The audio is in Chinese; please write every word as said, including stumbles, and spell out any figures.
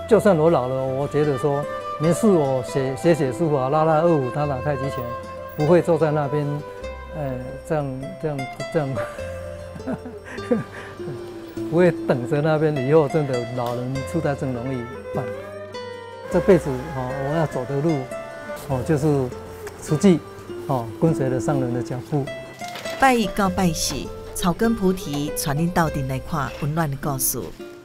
就算我老了，我觉得说没事，我写写写书法，拉拉二胡，打打太极拳，不会坐在那边，呃，这样这样这样，不会等着那边以后真的老人痴呆症容易犯。这辈子哦，我要走的路，哦，就是实际哦，跟随着上人的脚步。 拜一到拜四，草根菩提传恁斗阵来看温暖的故事。